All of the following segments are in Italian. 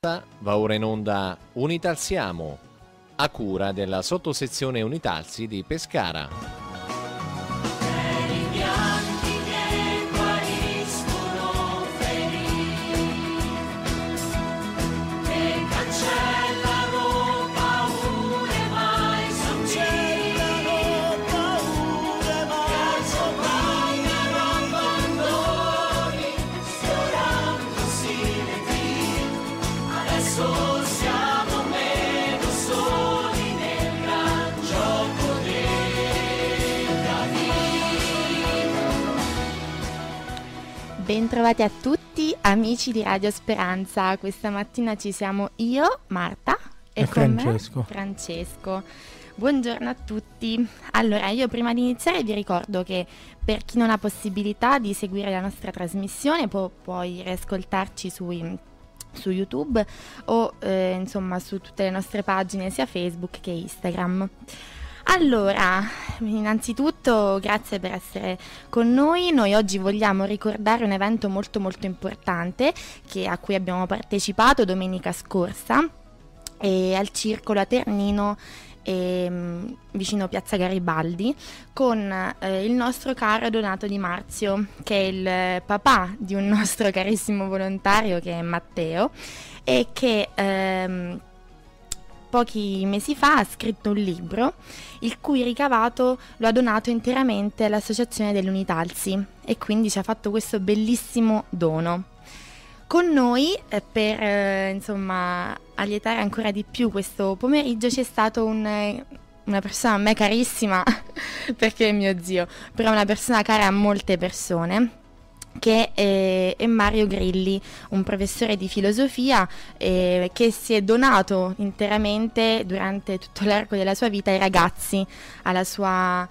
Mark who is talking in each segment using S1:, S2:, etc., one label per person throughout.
S1: Va ora in onda Unitalsiamo, a cura della sottosezione Unitalsi di Pescara.
S2: Bentrovati a tutti amici di Radio Speranza. Questa mattina ci siamo io, Marta, e con
S3: Francesco.
S2: me Francesco. Buongiorno a tutti. Allora, io prima di iniziare vi ricordo che per chi non ha possibilità di seguire la nostra trasmissione può poi riascoltarci su YouTube o insomma su tutte le nostre pagine sia Facebook che Instagram. Allora, innanzitutto grazie per essere con noi. Noi oggi vogliamo ricordare un evento molto molto importante a cui abbiamo partecipato domenica scorsa al Circolo a Ternino, vicino Piazza Garibaldi, con il nostro caro Donato Di Marzio, che è il papà di un nostro carissimo volontario che è Matteo e che pochi mesi fa ha scritto un libro il cui ricavato lo ha donato interamente all'Associazione dell'Unitalsi e quindi ci ha fatto questo bellissimo dono. Con noi per insomma allietare ancora di più questo pomeriggio c'è stato una persona a me carissima perché è mio zio, però una persona cara a molte persone, che è Mario Grilli, un professore di filosofia che si è donato interamente durante tutto l'arco della sua vita ai ragazzi, alla sua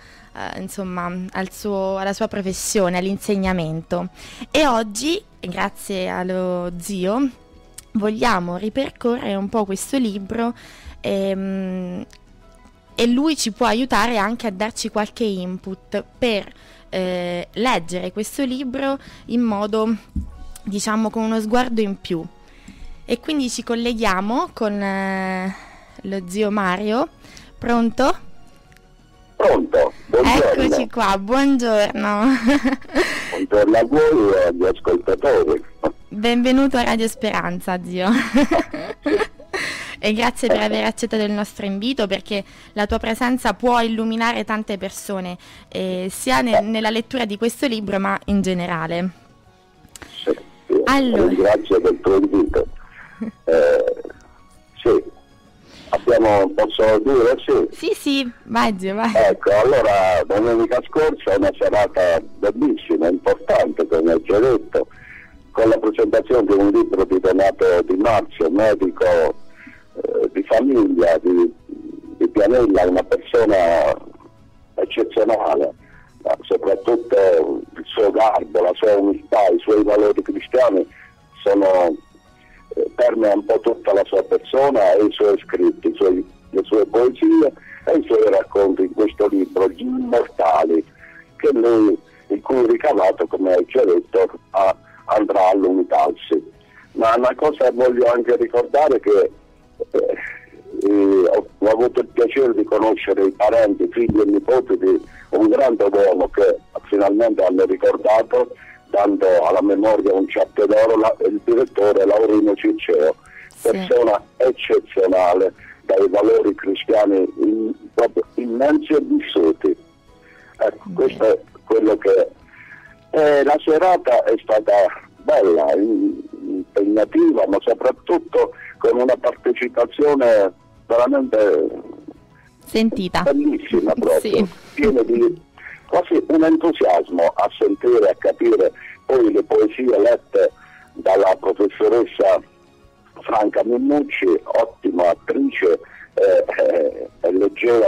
S2: alla sua professione, all'insegnamento. E oggi, grazie allo zio, vogliamo ripercorrere un po' questo libro e lui ci può aiutare anche a darci qualche input per leggere questo libro in modo, diciamo, con uno sguardo in più. E quindi ci colleghiamo con lo zio Mario. Pronto?
S4: Pronto, buongiorno.
S2: Eccoci qua, buongiorno.
S4: Buongiorno a voi e agli ascoltatori.
S2: Benvenuto a Radio Speranza, zio. E grazie per aver accettato il nostro invito, perché la tua presenza può illuminare tante persone, sia nella lettura di questo libro, ma in generale.
S4: Sì,
S2: allora,
S4: grazie del tuo invito. Sì, posso dire sì?
S2: Sì, vai zio, vai.
S4: Ecco, allora, domenica scorsa è una serata bellissima, importante, come ho già detto, con la presentazione di un libro di Donato Di Marzio, medico di famiglia, di Pianella, una persona eccezionale, ma soprattutto il suo garbo, la sua umiltà, i suoi valori cristiani permea un po' tutta la sua persona e i suoi scritti, le sue poesie e i suoi racconti in questo libro, Gli Immortali, il cui ricavato, come hai già detto, andrà all'Unitalsi. Ma una cosa voglio anche ricordare, che ho avuto il piacere di conoscere i parenti, figli e nipoti di un grande uomo che finalmente hanno ricordato, dando alla memoria un ciappio d'oro, il direttore Laurino Cicceo, persona eccezionale, dai valori cristiani proprio immensi e vissuti. Ecco, questo è quello che la serata è stata bella, impegnativa, ma soprattutto con una partecipazione veramente
S2: sentita,
S4: bellissima, proprio,
S2: sì.
S4: Piena di quasi un entusiasmo a sentire, a capire poi le poesie lette dalla professoressa Franca Minnucci, ottima attrice, e leggeva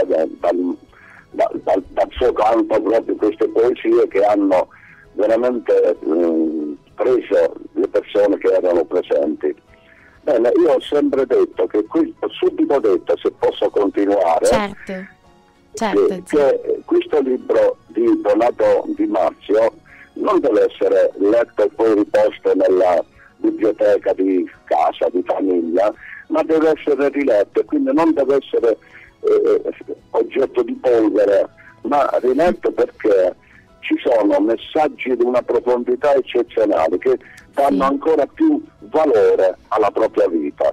S4: dal suo canto proprio queste poesie che hanno veramente preso le persone che erano presenti. Bene, io ho sempre detto che ho subito detto, se posso continuare,
S2: certo,
S4: che questo libro di Donato Di Marzio non deve essere letto e poi riposto nella biblioteca di casa, di famiglia, ma deve essere riletto, e quindi non deve essere oggetto di polvere, ma riletto perché ci sono messaggi di una profondità eccezionale che danno ancora più valore alla propria vita.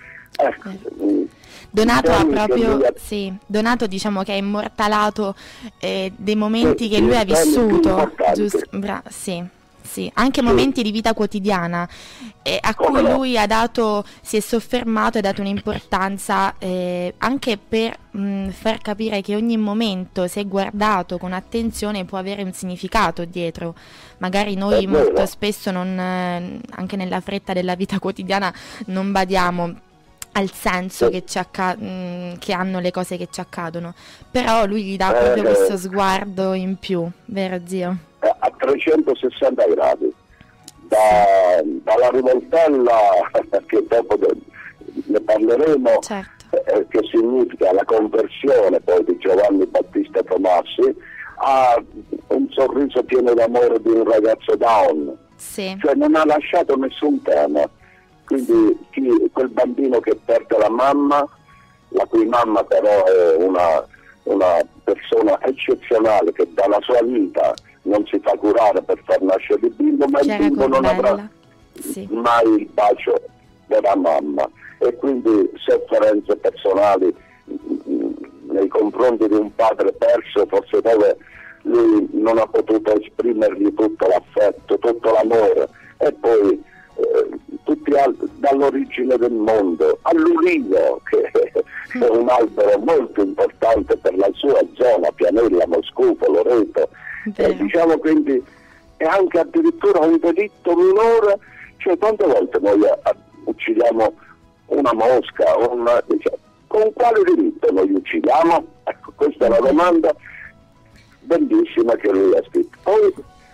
S2: Donato ha proprio, Donato diciamo che ha immortalato dei momenti che lui ha vissuto, giusto? Sì, anche momenti di vita quotidiana a cui lui si è soffermato e ha dato un'importanza anche per far capire che ogni momento, se guardato con attenzione, può avere un significato dietro. Magari noi molto spesso anche nella fretta della vita quotidiana non badiamo al senso che hanno le cose che ci accadono, però lui gli dà proprio questo sguardo in più, vero zio?
S4: A 360 gradi, dalla rivoltella, che dopo ne parleremo, che significa la conversione poi di Giovanni Battista Tomassi, a un sorriso pieno d'amore di un ragazzo down, cioè non ha lasciato nessun tema. Quindi quel bambino che perde la mamma, la cui mamma però è una persona eccezionale, che dalla sua vita non si fa curare per far nascere il bimbo, ma il bimbo non avrà mai il bacio della mamma, e quindi sofferenze personali nei confronti di un padre perso, forse dove lui non ha potuto esprimergli tutto l'affetto, tutto l'amore, e poi tutti dall'origine del mondo all'ulivo, che è un albero molto importante per la sua zona, Pianella, Moscufo, Loreto, diciamo, quindi è anche addirittura un delitto minore, cioè tante volte noi uccidiamo una mosca, con quale diritto noi uccidiamo? Ecco, questa è la domanda bellissima che lui ha scritto. Poi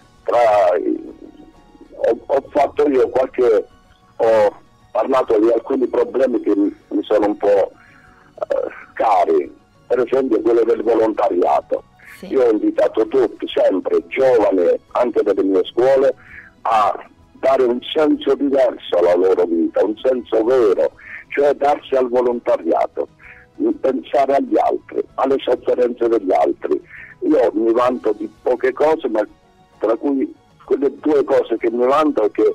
S4: ho fatto io ho parlato di alcuni problemi che mi sono un po' cari, per esempio quello del volontariato. Io ho invitato tutti, sempre giovani, anche delle mie scuole, a dare un senso diverso alla loro vita, un senso vero, cioè darsi al volontariato, pensare agli altri, alle sofferenze degli altri. Io mi vanto di poche cose, ma tra cui quelle due cose che mi vanto è che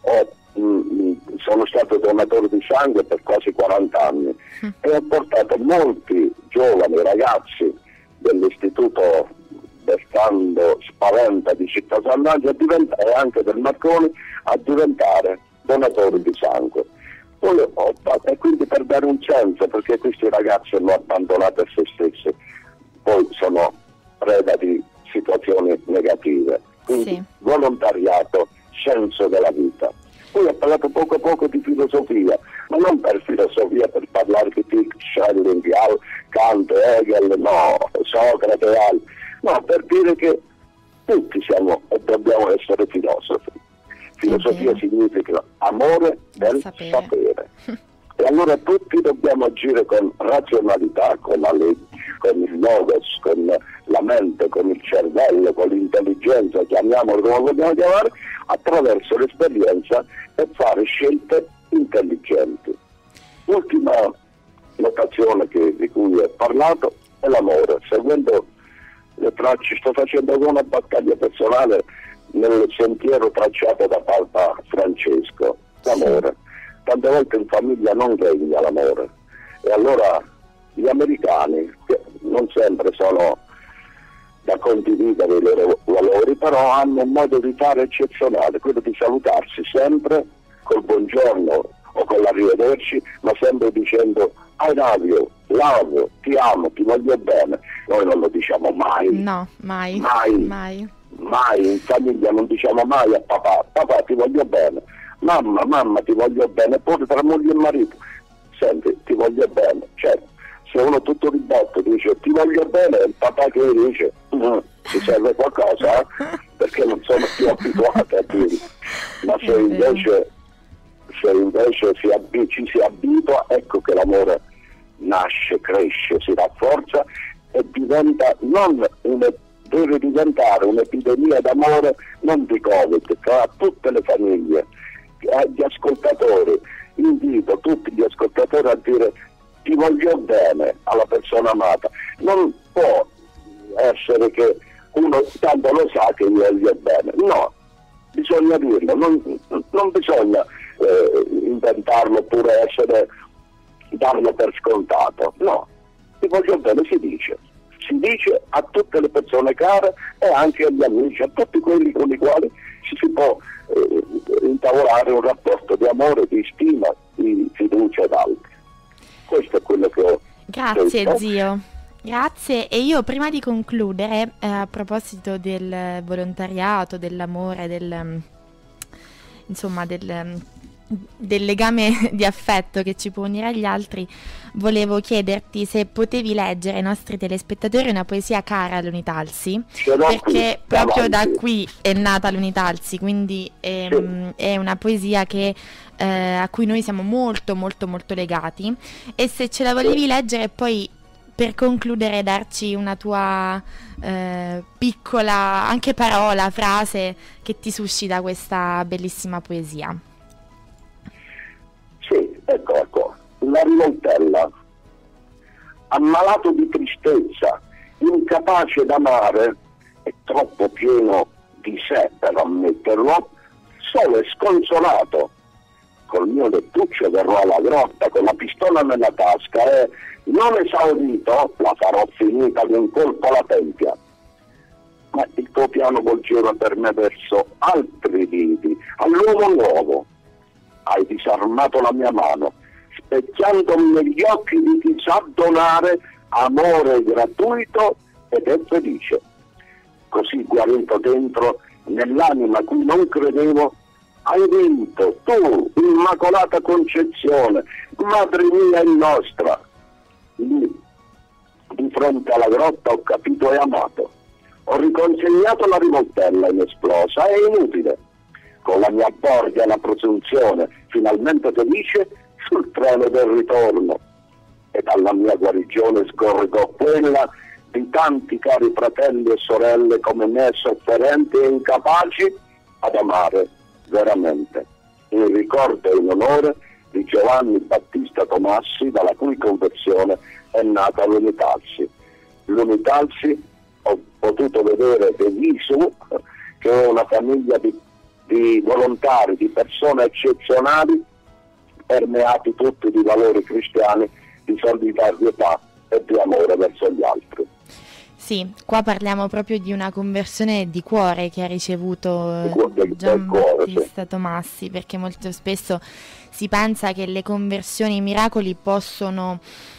S4: sono stato donatore di sangue per quasi 40 anni e ho portato molti giovani ragazzi dell'istituto Bertando Spaventa di Città San Angelo e anche del Marconi a diventare donatori di sangue. E quindi per dare un senso, perché questi ragazzi hanno abbandonato a se stessi, poi sono preda di situazioni negative. Quindi volontariato, senso della vita. Poi ho parlato poco di filosofia, ma non per filosofia, per parlare di Fichte, Schelling, Kant, Hegel, no, Socrate e altri, no, per dire che tutti siamo e dobbiamo essere filosofi. Filosofia significa amore del sapere. E allora tutti dobbiamo agire con razionalità, con la legge, con il logos, con la mente, con il cervello, con l'intelligenza, chiamiamolo come vogliamo chiamare, attraverso l'esperienza, e fare scelte intelligenti. L'ultima notazione di cui ho parlato è l'amore. Seguendo le tracce, sto facendo una battaglia personale nel sentiero tracciato da Papa Francesco, l'amore. Tante volte in famiglia non regna l'amore, e allora gli americani, che non sempre sono da condividere i loro valori, però hanno un modo di fare eccezionale, quello di salutarsi sempre col buongiorno o con l'arrivederci, ma sempre dicendo I love you, love, ti amo, ti voglio bene. Noi non lo diciamo mai.
S2: No, mai.
S4: Mai in famiglia non diciamo mai a papà ti voglio bene, mamma ti voglio bene, pure tra moglie e marito, senti, ti voglio bene. Cioè, se uno tutto di botto dice ti voglio bene, il papà che dice ti serve qualcosa? Perché non sono più abituato a dire. Ma se invece ci si abitua, ecco che l'amore nasce, cresce, si rafforza e diventa deve diventare un'epidemia d'amore, non di Covid, tra tutte le famiglie agli ascoltatori, invito tutti gli ascoltatori a dire ti voglio bene alla persona amata. Non può essere che uno tanto lo sa che gli voglio bene, no, bisogna dirlo, non bisogna inventarlo oppure darlo per scontato, no, ti voglio bene si dice a tutte le persone care e anche agli amici, a tutti quelli con i quali si può intavolare un rapporto di amore, di stima, di fiducia ed altro. Questo è quello che ho
S2: Grazie
S4: detto.
S2: zio, grazie. E io prima di concludere, a proposito del volontariato, dell'amore, insomma del legame di affetto che ci può unire agli altri, volevo chiederti se potevi leggere ai nostri telespettatori una poesia cara all'Unitalsi, perché proprio da qui è nata l'Unitalsi, quindi è una poesia a cui noi siamo molto molto molto legati, e se ce la volevi leggere poi per concludere darci una tua piccola anche parola, frase che ti suscita questa bellissima poesia.
S4: Sì, ecco, la rivoltella, ammalato di tristezza, incapace d'amare e troppo pieno di sé per ammetterlo, solo e sconsolato, col mio lettuccio verrò alla grotta con la pistola nella tasca e, non esaurito, la farò finita di un colpo alla tempia. Ma il tuo piano volgeva per me verso altri lidi, all'uomo nuovo. Hai disarmato la mia mano, specchiandomi negli occhi di chi sa donare amore gratuito ed è felice. Così guarito dentro, nell'anima cui non credevo, hai vinto, tu, Immacolata Concezione, Madre mia e nostra. Lì, di fronte alla grotta, ho capito e amato. Ho riconsegnato la rivoltella inesplosa, è inutile. Con la mia borgia e la presunzione, finalmente felice, sul treno del ritorno. E dalla mia guarigione scorregò quella di tanti cari fratelli e sorelle come me, sofferenti e incapaci ad amare veramente. In ricordo e in onore di Giovanni Battista Tomassi, dalla cui conversione è nata l'Unitalsi. L'Unitalsi ho potuto vedere de visu, che è una famiglia di volontari, di persone eccezionali, permeati tutti di valori cristiani, di solidarietà e di amore verso gli altri.
S2: Sì, qua parliamo proprio di una conversione di cuore che ha ricevuto Gian Battista Tomassi, perché molto spesso si pensa che le conversioni, i miracoli possono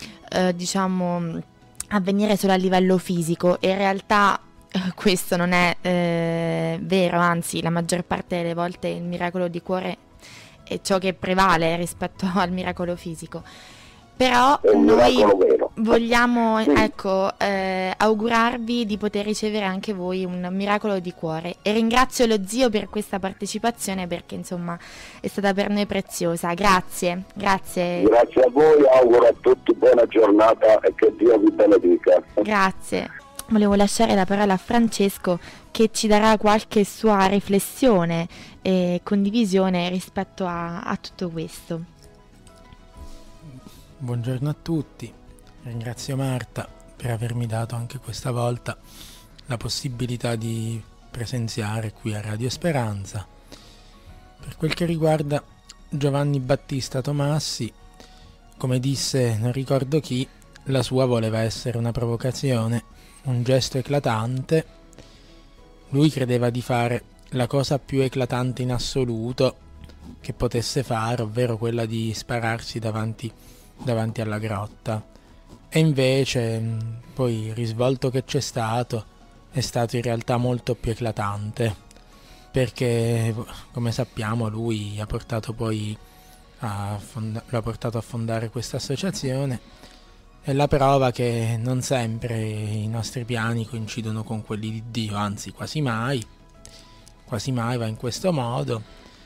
S2: avvenire solo a livello fisico, e in realtà questo non è vero, anzi la maggior parte delle volte il miracolo di cuore è ciò che prevale rispetto al miracolo fisico. Però noi vogliamo augurarvi di poter ricevere anche voi un miracolo di cuore, e ringrazio lo zio per questa partecipazione, perché insomma è stata per noi preziosa. Grazie a
S4: voi, auguro a tutti buona giornata e che Dio vi benedica.
S2: Grazie. Volevo lasciare la parola a Francesco, che ci darà qualche sua riflessione e condivisione rispetto a tutto questo.
S3: Buongiorno a tutti, ringrazio Marta per avermi dato anche questa volta la possibilità di presenziare qui a Radio Speranza. Per quel che riguarda Giovanni Battista Tomassi, come disse non ricordo chi, la sua voleva essere una provocazione, un gesto eclatante. Lui credeva di fare la cosa più eclatante in assoluto che potesse fare, ovvero quella di spararsi davanti alla grotta, e invece poi il risvolto che c'è stato è stato in realtà molto più eclatante, perché come sappiamo lui ha portato poi l'ha portato a fondare questa associazione. È la prova che non sempre i nostri piani coincidono con quelli di Dio, anzi quasi mai va in questo modo.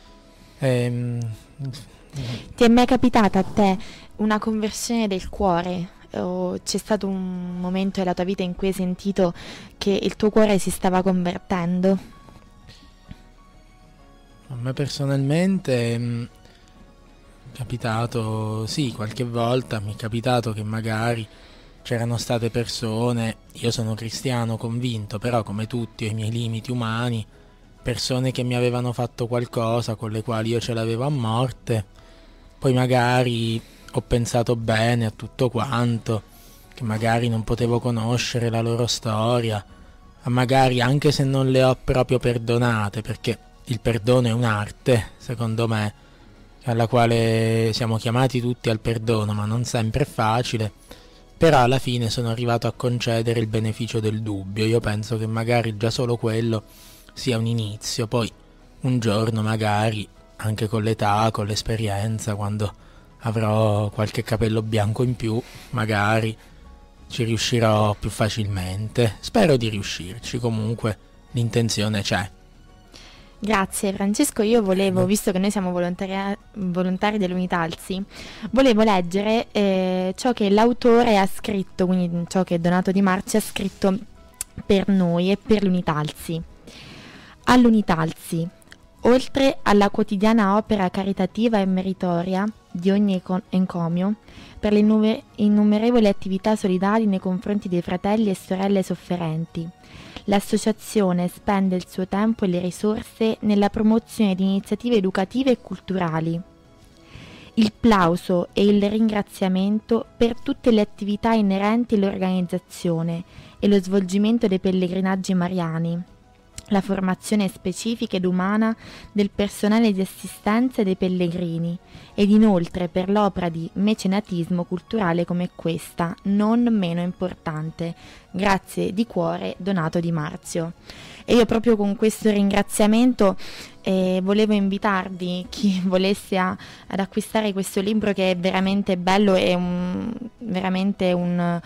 S2: Ti è mai capitata a te una conversione del cuore? O c'è stato un momento della tua vita in cui hai sentito che il tuo cuore si stava convertendo?
S3: me personalmente è capitato, sì, qualche volta mi è capitato che magari c'erano state persone, io sono cristiano convinto, però come tutti ho i miei limiti umani, persone che mi avevano fatto qualcosa con le quali io ce l'avevo a morte, poi magari ho pensato bene a tutto quanto, che magari non potevo conoscere la loro storia, ma magari anche se non le ho proprio perdonate, perché il perdono è un'arte, secondo me, alla quale siamo chiamati tutti al perdono, ma non sempre è facile, però alla fine sono arrivato a concedere il beneficio del dubbio. Io penso che magari già solo quello sia un inizio, poi un giorno magari, anche con l'età, con l'esperienza, quando avrò qualche capello bianco in più, magari ci riuscirò più facilmente. Spero di riuscirci, comunque l'intenzione c'è.
S2: Grazie Francesco, io volevo, visto che noi siamo volontari dell'Unitalsi, volevo leggere ciò che l'autore ha scritto, quindi ciò che Donato Di Marzio ha scritto per noi e per l'Unitalsi. All'Unitalsi, oltre alla quotidiana opera caritativa e meritoria di ogni encomio, per le innumerevoli attività solidali nei confronti dei fratelli e sorelle sofferenti, l'associazione spende il suo tempo e le risorse nella promozione di iniziative educative e culturali. Il plauso e il ringraziamento per tutte le attività inerenti all'organizzazione e lo svolgimento dei pellegrinaggi mariani, la formazione specifica ed umana del personale di assistenza dei pellegrini ed inoltre per l'opera di mecenatismo culturale come questa, non meno importante. Grazie di cuore Donato Di Marzio. E io proprio con questo ringraziamento volevo invitarvi, chi volesse ad acquistare questo libro, che è veramente bello, è veramente un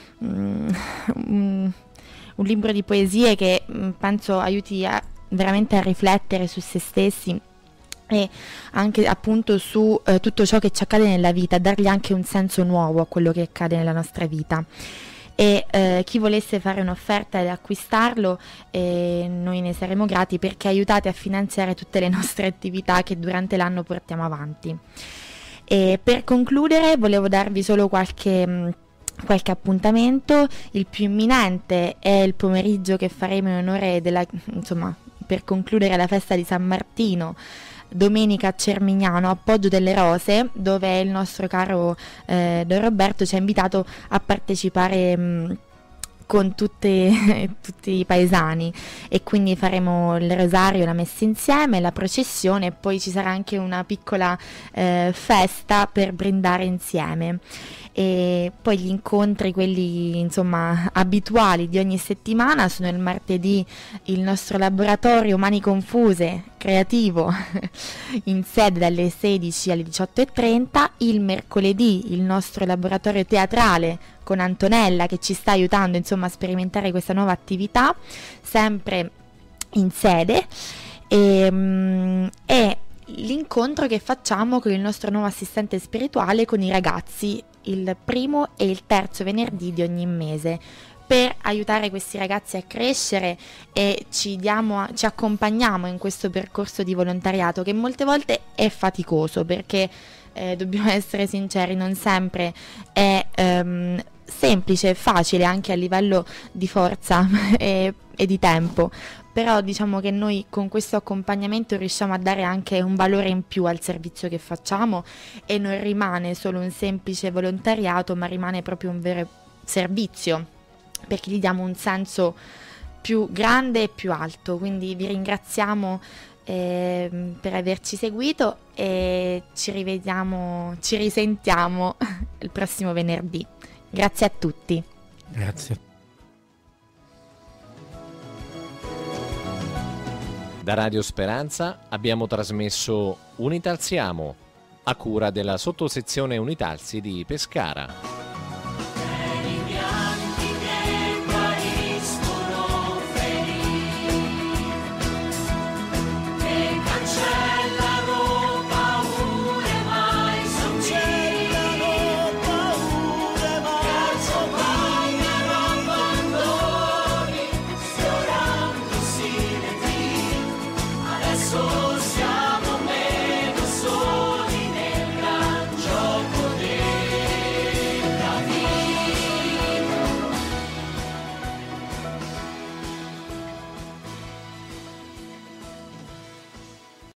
S2: libro di poesie che penso aiuti veramente a riflettere su se stessi e anche appunto su tutto ciò che ci accade nella vita, dargli anche un senso nuovo a quello che accade nella nostra vita. E chi volesse fare un'offerta ed acquistarlo, noi ne saremo grati, perché aiutate a finanziare tutte le nostre attività che durante l'anno portiamo avanti. E per concludere volevo darvi solo qualche appuntamento. Il più imminente è il pomeriggio che faremo in onore per concludere la festa di San Martino, domenica a Cermignano, a Poggio delle Rose, dove il nostro caro Don Roberto ci ha invitato a partecipare con tutti i paesani, e quindi faremo il rosario, la messa insieme, la processione, e poi ci sarà anche una piccola festa per brindare insieme. E poi gli incontri, quelli abituali di ogni settimana, sono il martedì il nostro laboratorio Mani Confuse creativo in sede dalle 16 alle 18:30, il mercoledì il nostro laboratorio teatrale con Antonella, che ci sta aiutando a sperimentare questa nuova attività sempre in sede, e l'incontro che facciamo con il nostro nuovo assistente spirituale con i ragazzi il primo e il terzo venerdì di ogni mese, per aiutare questi ragazzi a crescere, e ci accompagniamo in questo percorso di volontariato che molte volte è faticoso, perché dobbiamo essere sinceri, non sempre è semplice e facile anche a livello di forza e di tempo, però diciamo che noi con questo accompagnamento riusciamo a dare anche un valore in più al servizio che facciamo, e non rimane solo un semplice volontariato, ma rimane proprio un vero servizio, perché gli diamo un senso più grande e più alto. Quindi vi ringraziamo per averci seguito, e ci risentiamo il prossimo venerdì. Grazie a tutti.
S3: Grazie.
S1: Da Radio Speranza abbiamo trasmesso Unitalsiamo, a cura della sottosezione Unitalsi di Pescara.